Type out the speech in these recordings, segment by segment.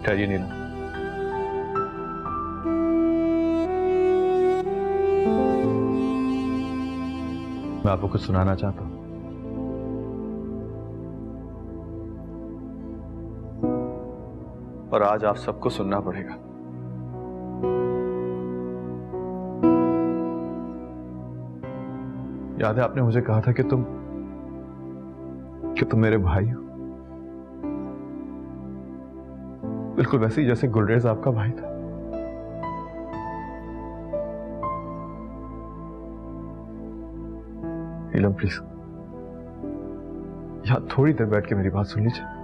ठहरिए नीलम, मैं आपको कुछ सुनाना चाहता हूं। और आज आप सबको सुनना पड़ेगा। याद है आपने मुझे कहा था कि तुम मेरे भाई हो, बिल्कुल वैसे ही जैसे गुलरेज आपका भाई था। नीलम प्लीज यहां थोड़ी देर बैठ के मेरी बात सुन लीजिए।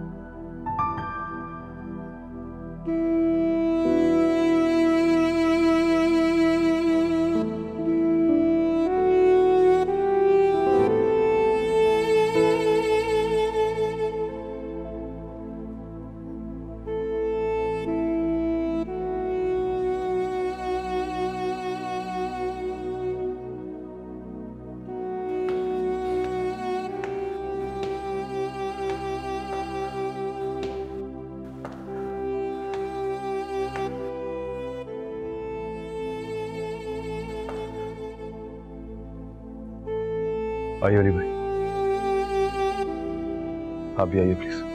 आइए अली भाई, आप भी आइए प्लीज।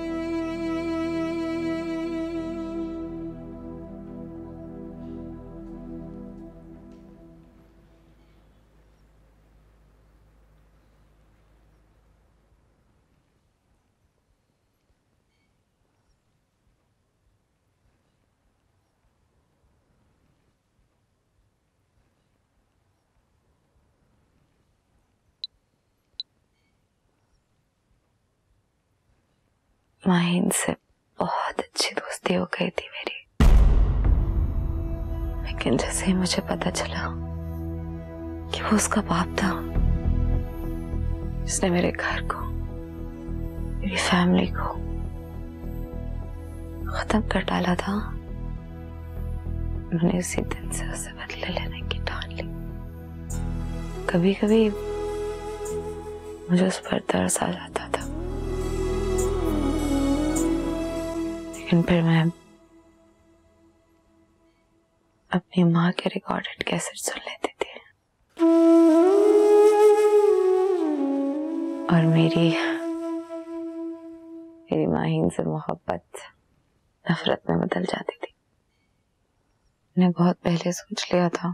माहिन से बहुत अच्छी दोस्ती हो गई थी मेरी, लेकिन जैसे ही मुझे पता चला कि वो उसका बाप था जिसने मेरे घर को, मेरी फैमिली को खत्म कर डाला था, मैंने उसी दिन से उसे बदले लेने की ठान ली। कभी कभी मुझे उस पर तरस आ जाता था, लेकिन फिर मैं अपनी माँ के रिकॉर्डेड कैसेट सुन लेती थी और मेरी माहिन से मोहब्बत नफरत में बदल जाती थी। मैंने बहुत पहले सोच लिया था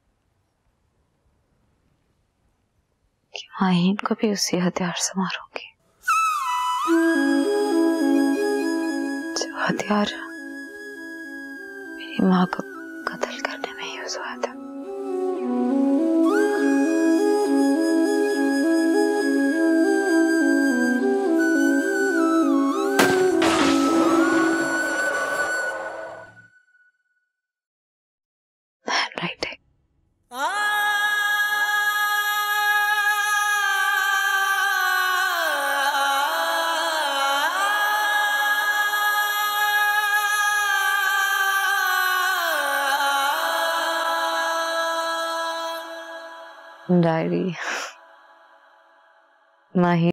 कि माहिन को भी उसी हथियार से मारूंगी जो हथियार मेरी माँ को कत्ल करने में यूज हुआ था। हैंडराइटिंग। डायरी माही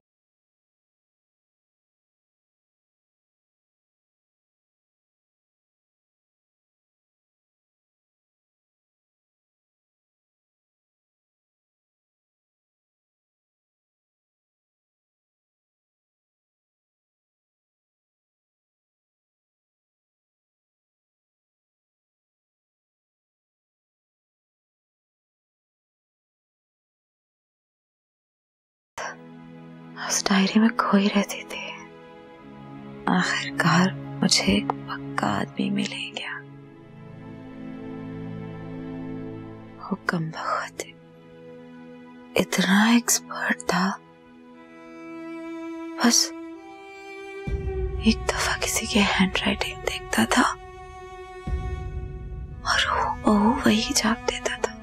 उस डायरी में खोई रहती थी। आखिरकार मुझे एक पक्का आदमी मिल ही गया। वो कमबख्त इतना एक्सपर्ट था, बस एक दफा किसी के हैंडराइटिंग देखता था और वो वही छाप देता था।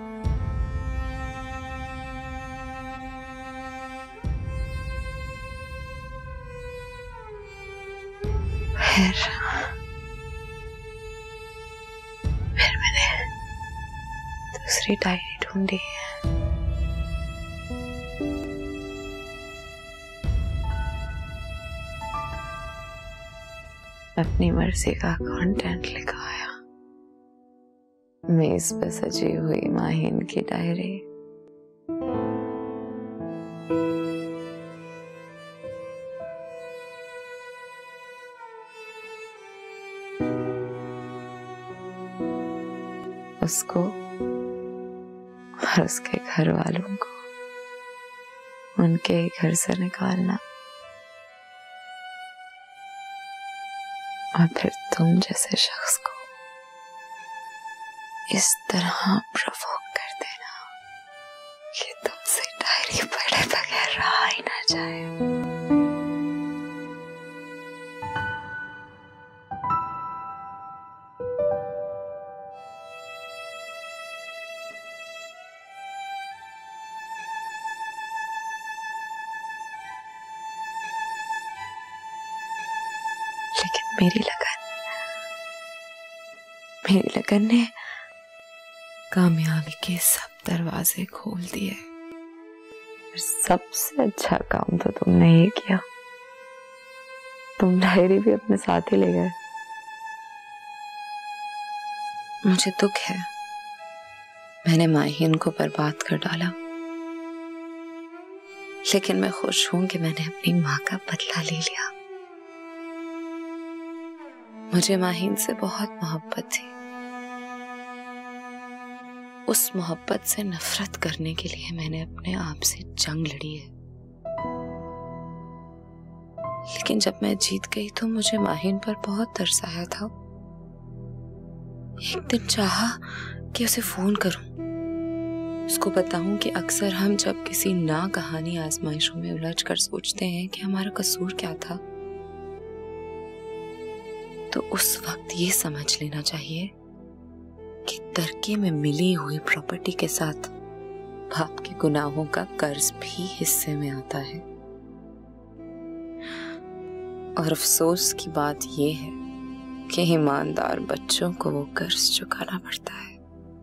फिर मैंने दूसरी डायरी ढूंढी। अपनी मर्जी का कंटेंट लिखाया। मेज पे सजी हुई माहिन की डायरी, उसको और उसके घर वालों को उनके ही घर से निकालना, और फिर तुम जैसे शख्स को इस तरह प्रोवोक कर देना कि तुमसे डायरी पढ़े बगैर रहा ही ना जाए। लेकिन मेरी लगन ने कामयाबी के सब दरवाजे खोल दिए। और सबसे अच्छा काम तो तुमने ये किया, तुम डायरी भी अपने साथ ही ले गए। मुझे दुख है, मैंने माहिन को बर्बाद कर डाला, लेकिन मैं खुश हूं कि मैंने अपनी माँ का बदला ले लिया। मुझे माहिन से बहुत मोहब्बत थी, उस मोहब्बत से नफरत करने के लिए मैंने अपने आप से जंग लड़ी है। लेकिन जब मैं जीत गई तो मुझे माहिन पर बहुत तरस आया था। एक दिन चाहा कि उसे फोन करूं, उसको बताऊं कि अक्सर हम जब किसी ना कहानी आजमाइशों में उलझ कर सोचते हैं कि हमारा कसूर क्या था, तो उस वक्त ये समझ लेना चाहिए कि तरके में मिली हुई प्रॉपर्टी के साथ बाप के गुनाहों का कर्ज भी हिस्से में आता है। और अफसोस की बात यह है कि ईमानदार बच्चों को वो कर्ज चुकाना पड़ता है।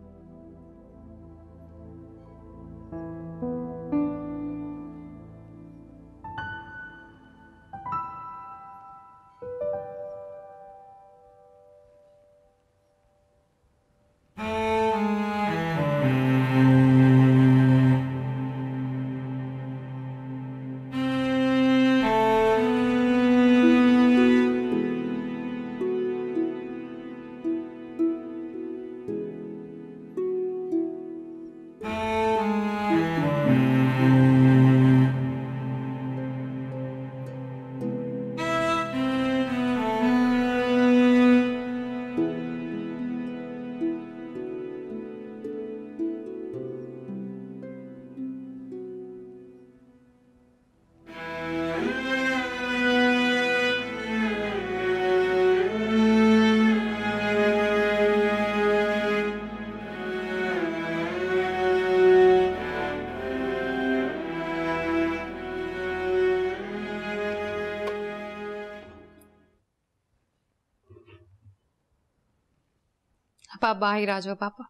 अब आप बाहर आ जाओ पापा।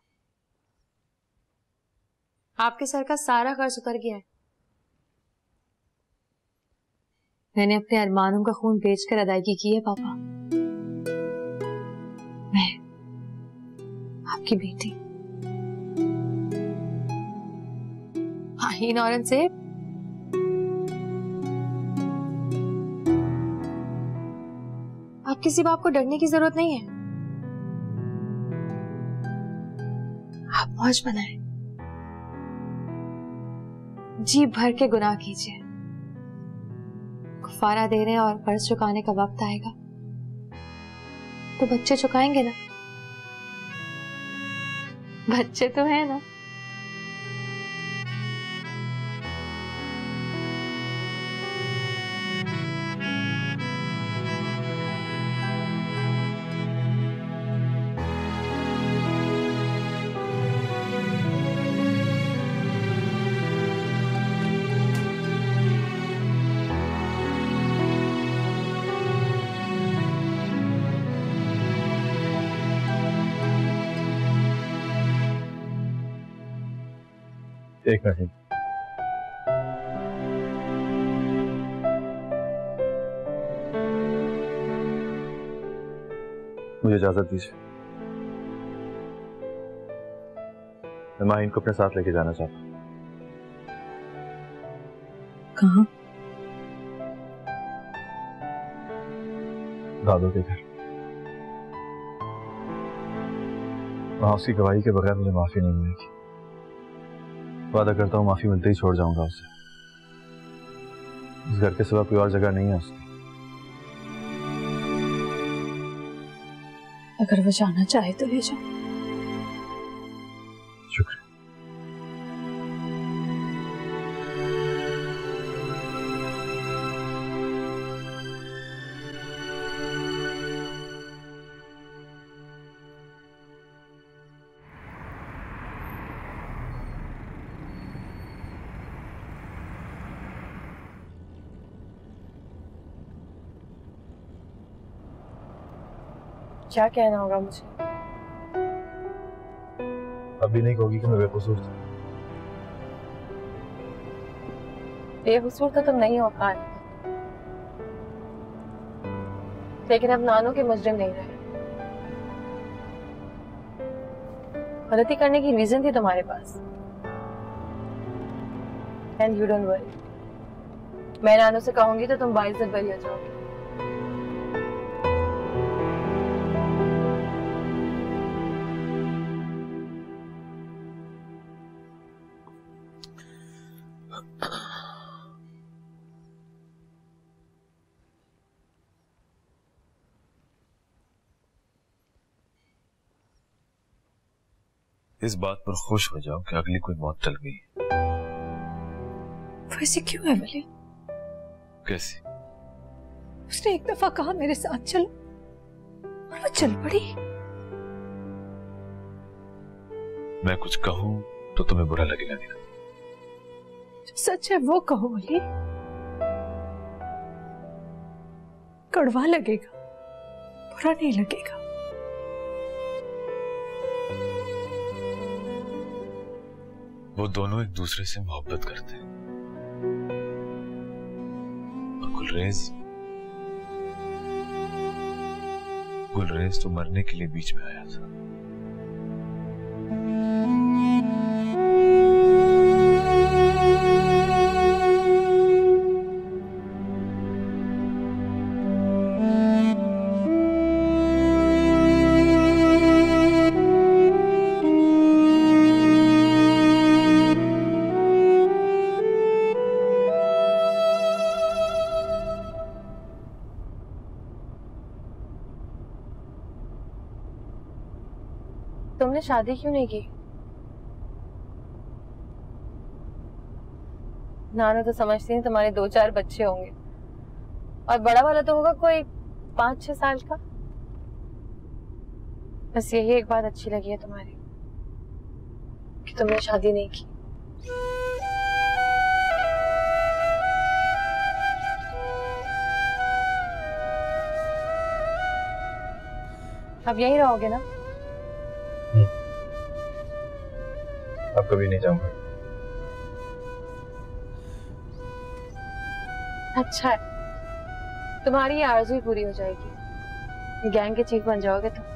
आपके सर का सारा कर्ज उतर गया है। मैंने अपने अरमानों का खून बेचकर अदायगी की है पापा। मैं आपकी बेटी माहिन औरंगजेब, आप किसी बात को डरने की जरूरत नहीं है। आप मौज बनाएं, जी भर के गुनाह कीजिए। कुफारा देने और कर्ज चुकाने का वक्त आएगा तो बच्चे चुकाएंगे ना, बच्चे तो है ना। एक मिनट, मुझे इजाजत दीजिए, मैं माहिन को अपने साथ लेके जाना चाहता हूँ। कहाँ? दादू के घर। वहां उसकी गवाही के बगैर मुझे माफी नहीं मिलेगी। वादा करता हूँ माफी मिलते ही छोड़ जाऊंगा उसे। इस घर के सिवा कोई और जगह नहीं है उसकी। अगर वो जाना चाहे तो ले जाओ। शुक्रिया। क्या कहना होगा मुझे? अभी नहीं कहोगी कि मैं बेकसूर था? बेकसूर तो तुम नहीं हो पाए, लेकिन अब नानू के मुजरिम नहीं रहे। गलती करने की रीजन थी तुम्हारे पास, एंड यू डोंट वरी, मैं नानू से कहूंगी तो तुम बाइज्जत बरी हो जाओगे। इस बात पर खुश हो जाओ कि अगली कोई मौत टल गई। वैसे क्यों है वली? कैसी? उसने एक दफा कहा मेरे साथ चलो और वो चल पड़ी। मैं कुछ कहूं तो तुम्हें बुरा लगेगा नहीं? जो सच है वो कहो वली। कड़वा लगेगा, बुरा नहीं लगेगा। वो दोनों एक दूसरे से मोहब्बत करते हैं। गुलरेज तो मरने के लिए बीच में आया था। तुमने शादी क्यों नहीं की? नानू तो समझती है तुम्हारे 2-4 बच्चे होंगे, और बड़ा वाला तो होगा कोई 5-6 साल का। बस यही एक बात अच्छी लगी है तुम्हारी, कि तुमने शादी नहीं की। अब यहीं रहोगे ना? अब कभी नहीं जाऊंगा। अच्छा है, तुम्हारी ये आरज़ू ही पूरी हो जाएगी, गैंग के चीफ बन जाओगे तुम।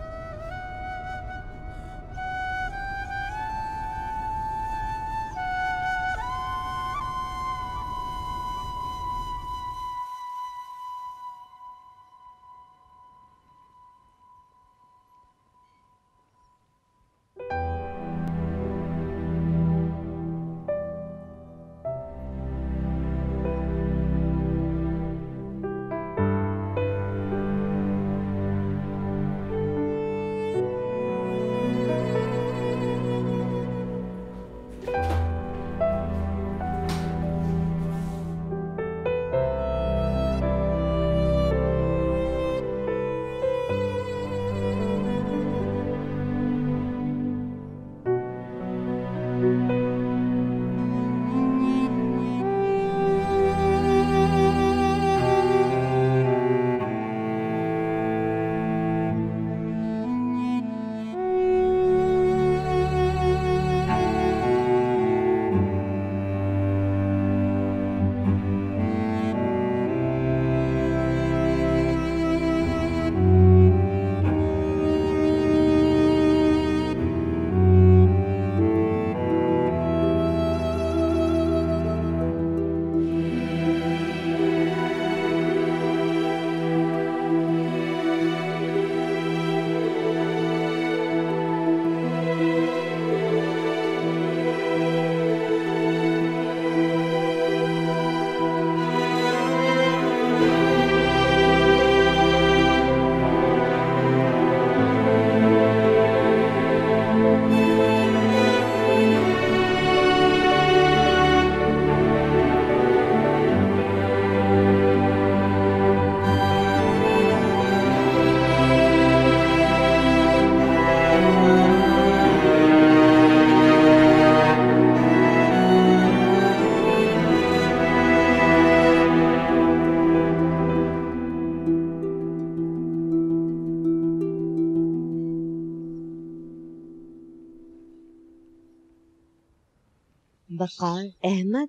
वकार अहमद।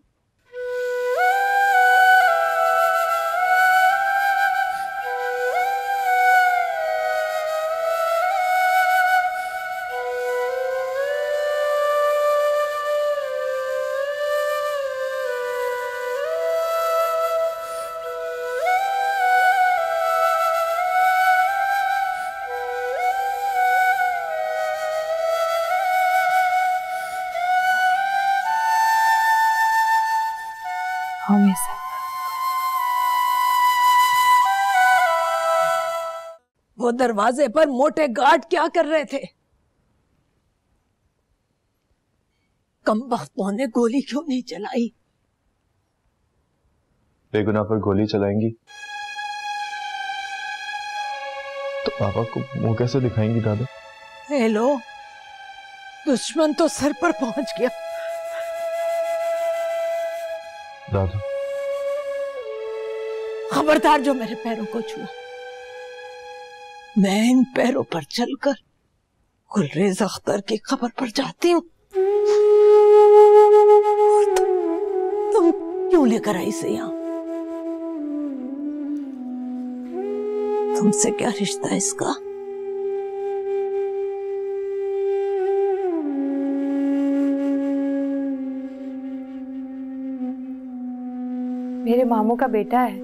वो दरवाजे पर मोटे गार्ड क्या कर रहे थे? कमबख्तों ने गोली क्यों नहीं चलाई? बेगुनाह पर गोली चलाएंगी तो पापा को मुंह कैसे दिखाएंगी दादा? हेलो, दुश्मन तो सर पर पहुंच गया। दादा खबरदार जो मेरे पैरों को छुआ। मैं इन पैरों पर चलकर गुलरेज अख्तर की खबर पर जाती हूँ। तुम क्यों लेकर आई इसे यहाँ? तुमसे क्या रिश्ता है इसका? मेरे मामू का बेटा है,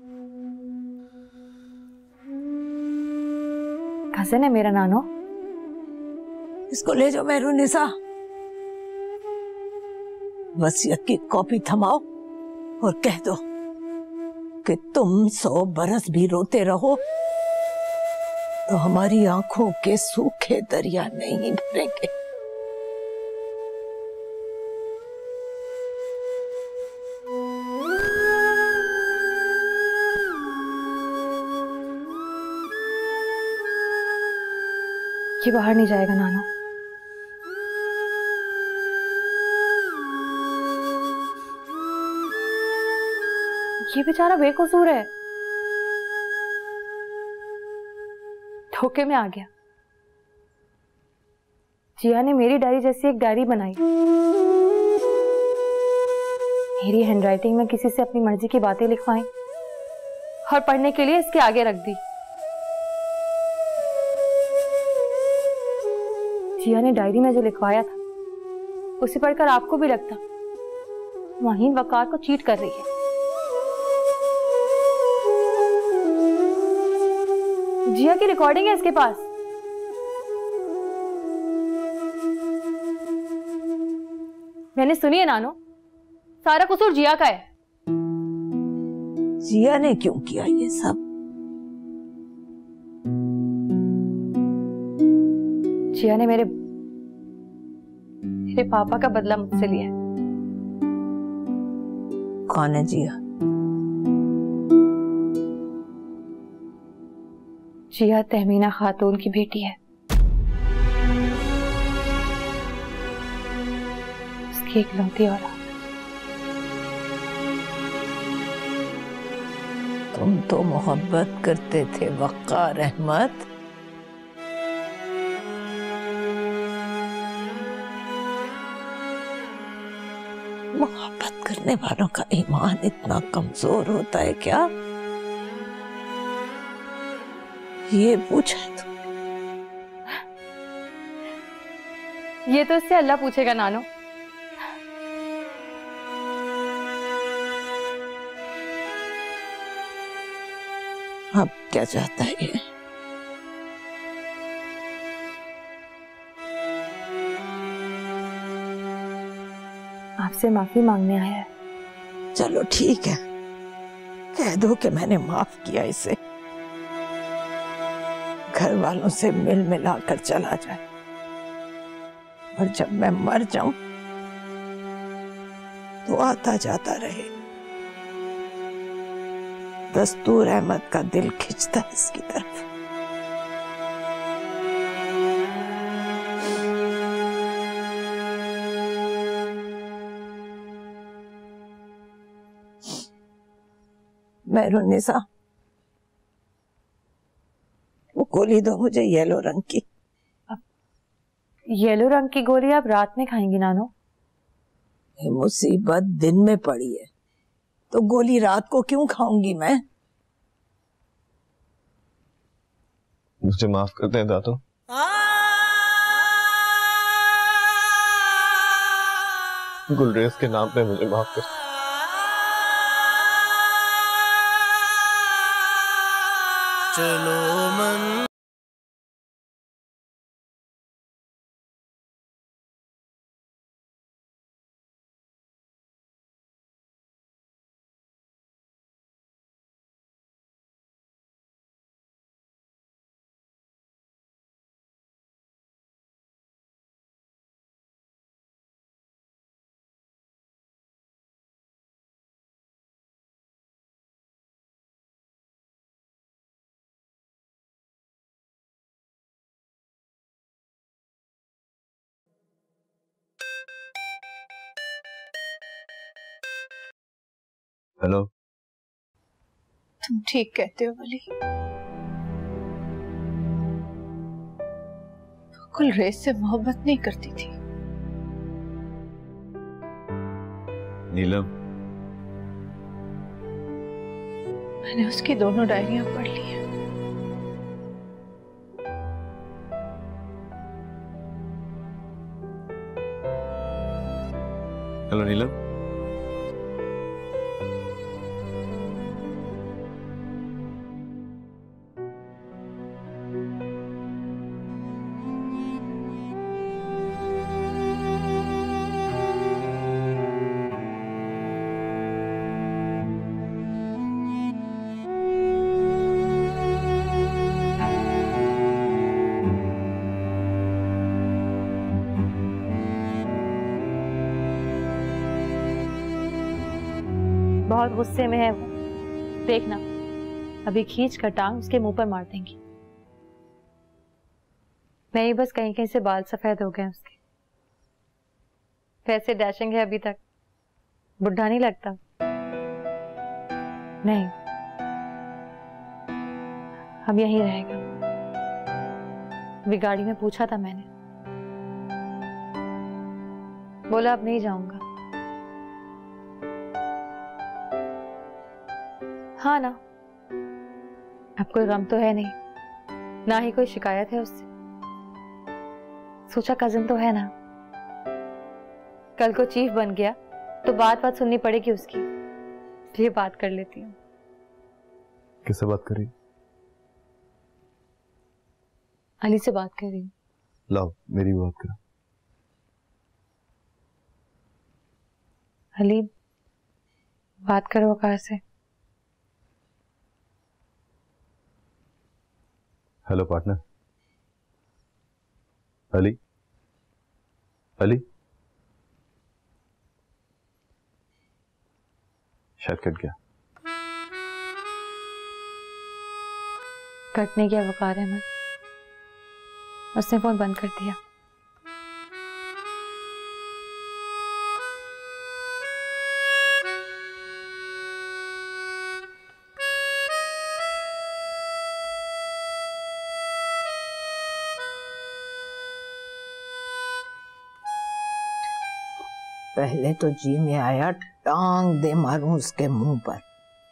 कजिन है मेरा नानो। इसको ले जाओ मेहरुनिसा, वसीयत की कॉपी थमाओ और कह दो कि तुम 100 बरस भी रोते रहो तो हमारी आंखों के सूखे दरिया नहीं भरेंगे। ये बाहर नहीं जाएगा नानो। ये बेचारा बेकसूर है, धोखे में आ गया। जिया ने मेरी डायरी जैसी एक डायरी बनाई, मेरी हैंडराइटिंग में किसी से अपनी मर्जी की बातें लिखवाई और पढ़ने के लिए इसके आगे रख दी। जिया ने डायरी में जो लिखवाया था उसे पढ़कर आपको भी लगता माहीन वकार को चीट कर रही है। जिया की रिकॉर्डिंग है इसके पास। मैंने सुनी है नानो, सारा कसूर जिया का है। जिया ने क्यों किया ये सब? जिया ने मेरे पापा का बदला मुझसे लिया है। कौन है जिया? जिया तहमीना खातून की बेटी है, उसकी इकलौती औलाद। तुम तो मोहब्बत करते थे वकार अहमद। मोहब्बत करने वालों का ईमान इतना कमजोर होता है क्या? ये पूछा तो? ये तो इससे अल्लाह पूछेगा नानो। अब क्या चाहता है ये? आपसे माफी मांगने आया है। चलो ठीक है, कह दो कि मैंने माफ किया इसे। घर वालों से मिल मिला कर चला जाए और जब मैं मर जाऊं तो आता जाता रहे। दस्तूर अहमद का दिल खिंचता है इसकी तरफ। मेहरुनिसा, वो गोली दो मुझे येलो रंग की। येलो रंग की गोली आप रात में खाएंगी नानो? ये मुसीबत दिन में पड़ी है तो गोली रात को क्यों खाऊंगी मैं? मुझे माफ कर दें दादू। गुलरेज के नाम पे मुझे माफ कर। चलो मन हेलो। तुम ठीक कहते हो वली। गुलरेज से मोहब्बत नहीं करती थी। नीलम, मैंने उसकी दोनों डायरियां पढ़ ली हैं। हेलो नीलम। बहुत गुस्से में है वो, देखना अभी खींच कर टांग उसके मुंह पर मार देंगी। नहीं बस कहीं कहीं से बाल सफेद हो गए उसके। वैसे डैशिंग है अभी तक, बुढ़ा नहीं लगता। नहीं अब यहीं रहेगा। अभी गाड़ी में पूछा था मैंने, बोला अब नहीं जाऊंगा। हाँ ना, अब कोई गम तो है नहीं, ना ही कोई शिकायत है उससे। सोचा कजिन तो है ना, कल को चीफ बन गया तो बात बात सुननी पड़ेगी उसकी, इसलिए बात कर लेती हूँ। किससे बात करी? अली से बात कर रही हूँ। लाओ मेरी बात करो। अली बात करो वकार से। Hello partner. अली, अली शायद कट गया। कटने की वकार है, उसने फोन बंद कर दिया। पहले तो जी में आया टांग दे मारूं उसके मुंह पर,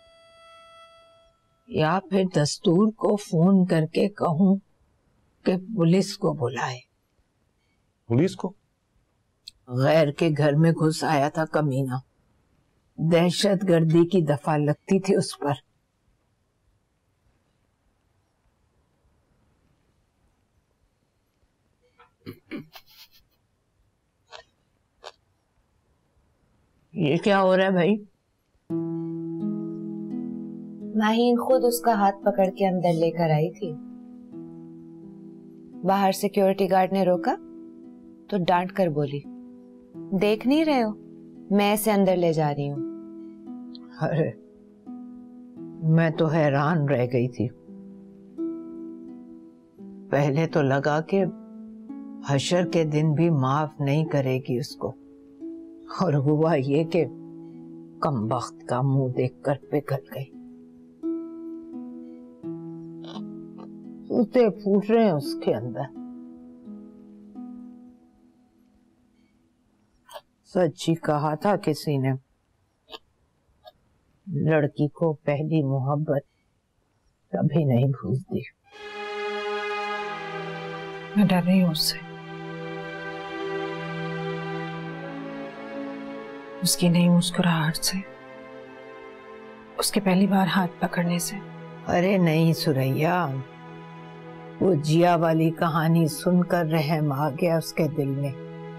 या फिर दस्तूर को फोन करके कहूं कि पुलिस को बुलाए। पुलिस को? गैर के घर में घुस आया था कमीना, दहशतगर्दी की दफा लगती थी उस पर। ये क्या हो रहा है भाई? माहीन खुद उसका हाथ पकड़ के अंदर लेकर आई थी। बाहर सिक्योरिटी गार्ड ने रोका तो डांट कर बोली, देख नहीं रहे हो मैं इसे अंदर ले जा रही हूँ। अरे मैं तो हैरान रह गई थी। पहले तो लगा कि हशर के दिन भी माफ नहीं करेगी उसको, और हुआ ये कि कमबख्त का मुंह देखकर पिघल गई। सूते फूट रहे हैं उसके अंदर। सच ही कहा था किसी ने, लड़की को पहली मोहब्बत कभी नहीं भूलती। मैं डर रही हूँ उससे, उसकी नई मुस्कुराहट से, उसके पहली बार हाथ पकड़ने से। अरे नहीं सुरैया, वो जिया वाली कहानी सुनकर रहम आ गया उसके दिल में।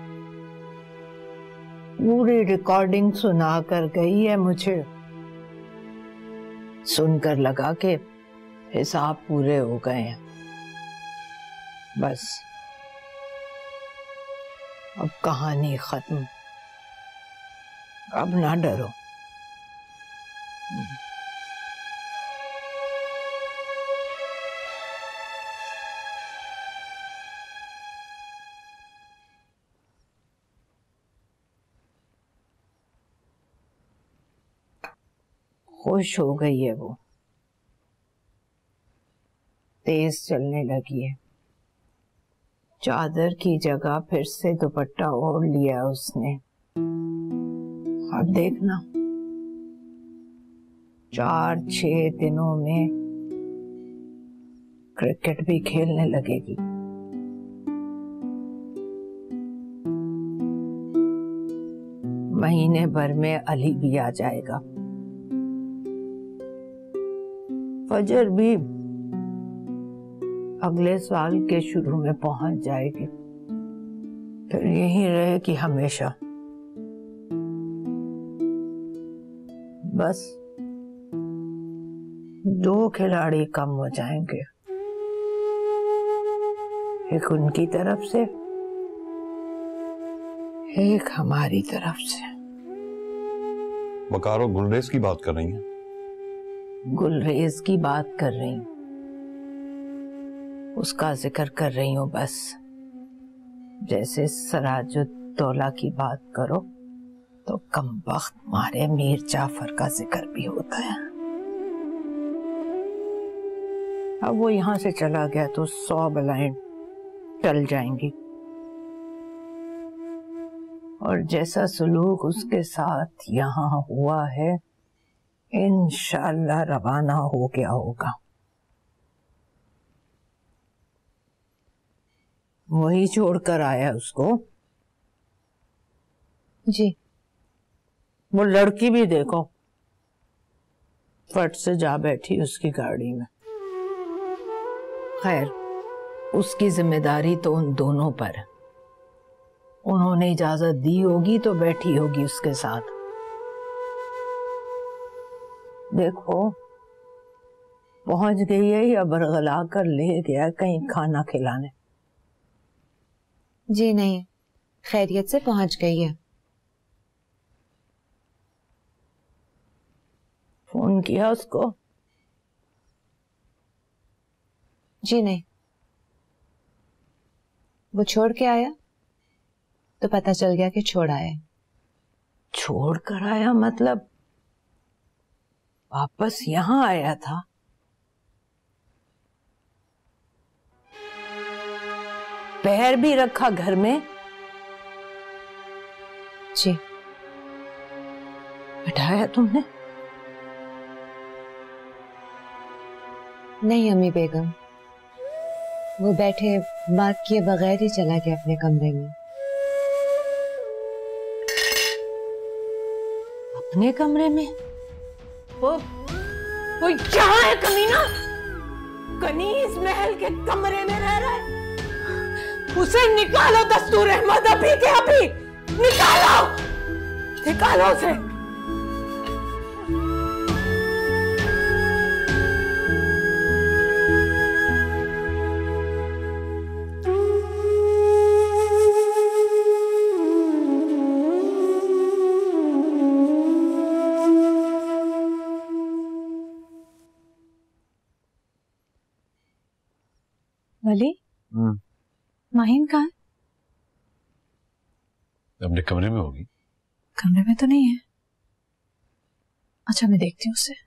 पूरी रिकॉर्डिंग सुना कर गई है मुझे, सुनकर लगा के हिसाब पूरे हो गए हैं। बस अब कहानी खत्म, अब ना डरो। खुश हो गई है वो, तेज चलने लगी है। चादर की जगह फिर से दुपट्टा ओढ़ लिया उसने। अब देखना 4-6 दिनों में क्रिकेट भी खेलने लगेगी। महीने भर में अली भी आ जाएगा, फजर भी अगले साल के शुरू में पहुंच जाएगी, फिर यहीं रहेगी हमेशा। बस 2 खिलाड़ी कम हो जाएंगे, एक उनकी तरफ से, एक हमारी तरफ से। वकार और गुलरेज की बात कर रही हैं? गुलरेज की बात कर रही हूँ, उसका जिक्र कर रही हूँ बस। जैसे सराजुद्दौला की बात करो तो कमबख्त मारे मीर जाफर का जिक्र भी होता है। अब वो यहाँ से चला गया तो 100 बलाएं टल जाएंगी, और जैसा सलूक उसके साथ यहाँ हुआ है इंशाअल्लाह रवाना हो गया होगा। वही छोड़कर आया उसको। जी। वो लड़की भी देखो, फट से जा बैठी उसकी गाड़ी में। खैर, उसकी जिम्मेदारी तो उन दोनों पर है। उन्होंने इजाजत दी होगी तो बैठी होगी उसके साथ। देखो पहुंच गई है या बरगला कर ले गया कहीं खाना खिलाने? जी नहीं, खैरियत से पहुंच गई है। फोन किया उसको? जी नहीं, वो छोड़ के आया तो पता चल गया कि छोड़ आया। छोड़ कर आया मतलब वापस यहां आया था? पैर भी रखा घर में? जी। बिठाया तुमने? नहीं अम्मी बेगम, वो बैठे बात किए बगैर ही चला गया अपने कमरे में। अपने कमरे में? वो यहाँ है कमीना? कनीज महल के कमरे में रह रहा है? उसे निकालो दस्तूर अहमद अभी के अभी, निकालो, निकालो उसे। वली, माहिन कहाँ है? अपने कमरे में होगी। कमरे में तो नहीं है। अच्छा मैं देखती हूँ उसे।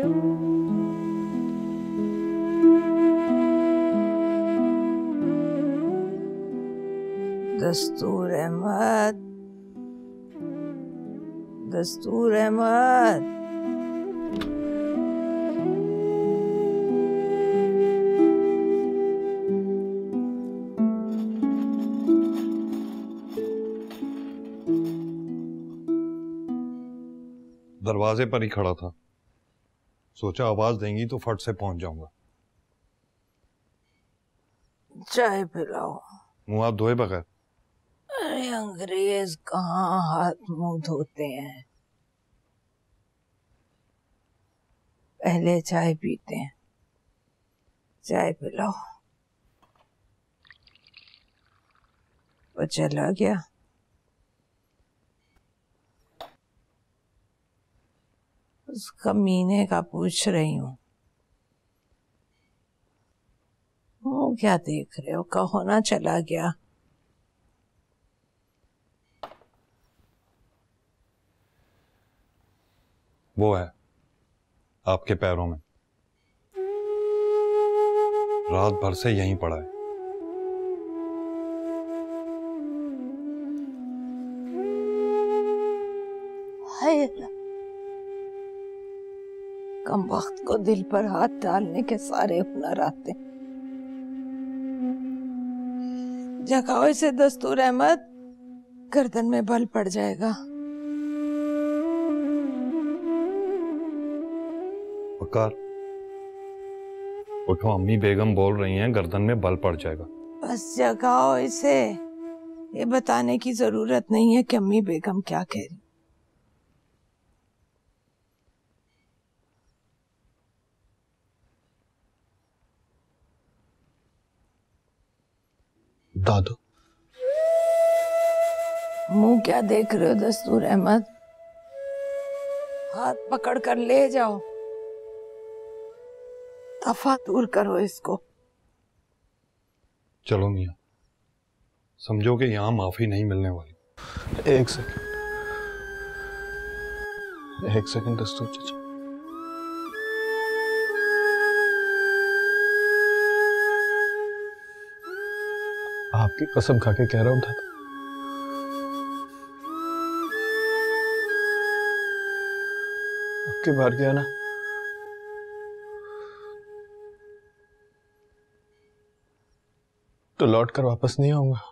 दस्तूर अहमद, दस्तूर अहमद। दरवाजे पर ही खड़ा था, सोचा आवाज देंगी तो फट से पहुंच जाऊंगा। चाय पिलाओ। मुंह हाथ धोए बगैर? अरे अंग्रेज कहाँ हाथ मुंह धोते हैं, पहले चाय पीते हैं। चाय पिलाओ। वो चला गया। उस कमीने का पूछ रही हूँ। वो क्या देख रहे हो, कहो ना चला गया। वो है आपके पैरों में, रात भर से यहीं पड़ा है। हाय अल्लाह, कम वक्त को दिल पर हाथ डालने के सारे हुनर आते। जगाओ इसे दस्तूर अहमद, गर्दन में बल पड़ जाएगा। वकार, उठो, अम्मी बेगम बोल रही हैं गर्दन में बल पड़ जाएगा। बस जगाओ इसे, ये बताने की जरूरत नहीं है कि अम्मी बेगम क्या कह रही। दादू, मुंह क्या देख रहे हो दस्तूर अहमद, हाथ पकड़ कर ले जाओ, दफा दूर करो इसको। चलो मियाँ, समझो कि यहाँ माफी नहीं मिलने वाली। एक सेकंड दस्तूर चाचा। आपकी कसम खा के कह रहा हूं दादा, आपके बाहर गया ना तो लौट कर वापस नहीं आऊंगा।